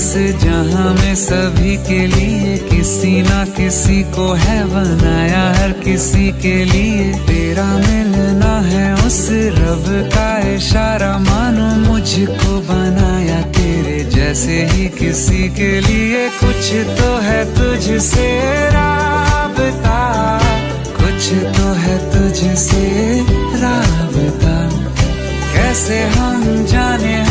इस जहां में सभी के लिए किसी ना किसी को है बनाया, हर किसी के लिए तेरा मिलना है उस रब का इशारा। मानो मुझको बनाया तेरे जैसे ही किसी के लिए, कुछ तो है तुझसे राबता, कुछ तो है तुझसे राबता। कैसे हम जाने